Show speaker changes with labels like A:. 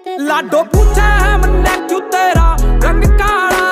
A: लाडो पूछे है मन्ने क्यों तेरा रंग काला।